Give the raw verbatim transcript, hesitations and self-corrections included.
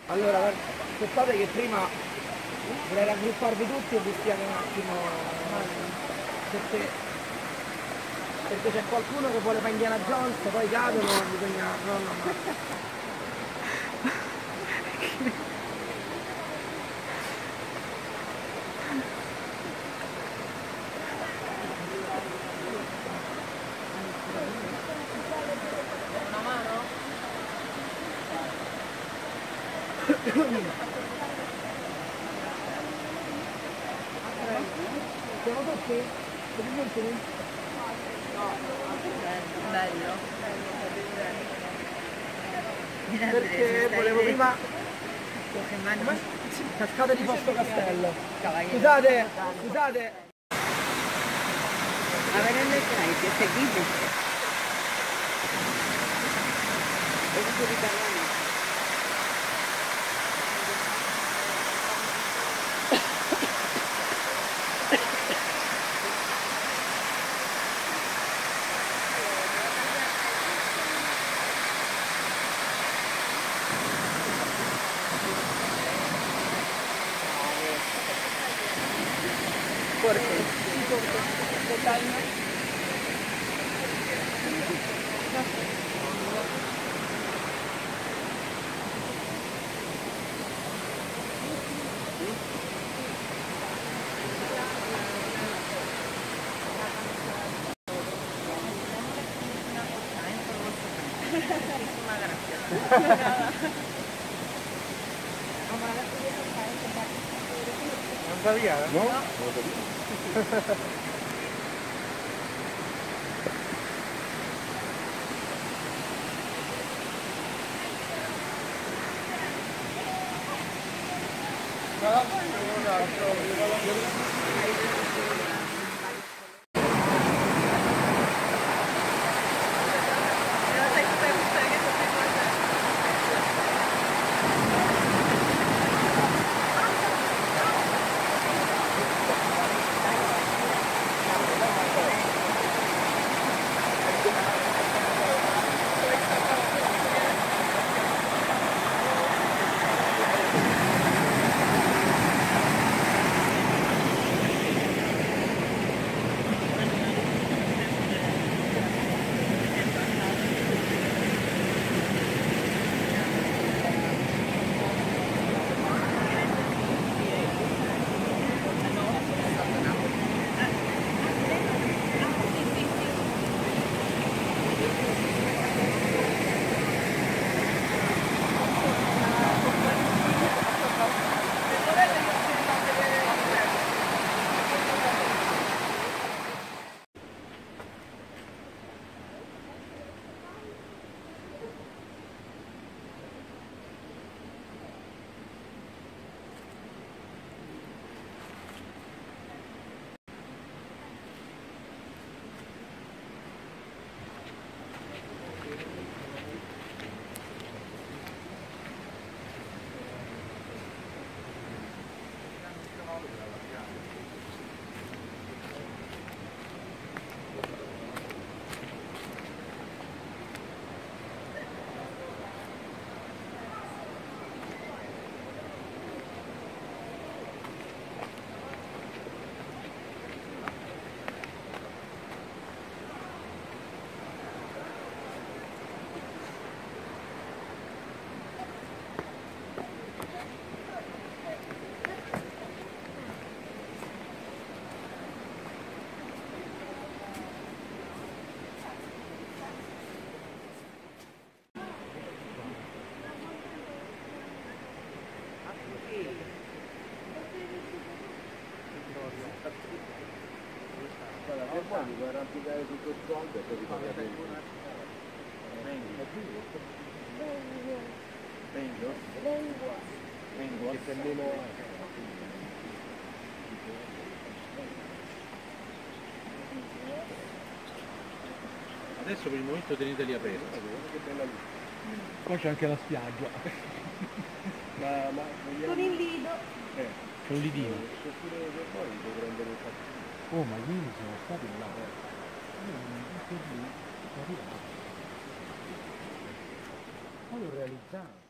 Allora, aspettate che prima vorrei raggrupparvi tutti e vi spiego un attimo perché, perché c'è qualcuno che vuole fare Indiana Jones, poi cadono, bisogna... no, no, no. Una mano? Siamo tutti? Siete tutti? No, bello. Perché volevo prima... Cascata di Posto Castello. Scusate, scusate. A ver dónde trae, que se quite. Eso es italiano. Corte. Totalmente. Non sabía, ¿no? No. Guarda, mi puoi arrampicare su questo albero e poi ti fai vedere. Vengo? Vengo? Vengo? Che cammino è? Adesso per il momento teneteli aperti. Che bella luce. Poi c'è anche la spiaggia. Ma, ma Con il lido. Eh, C'è un lidino. se pure per poi devo prendere il fatto. Oh, ma ieri siamo stati là. Io non so lì, sono arrivato. Poi l'ho realizzato.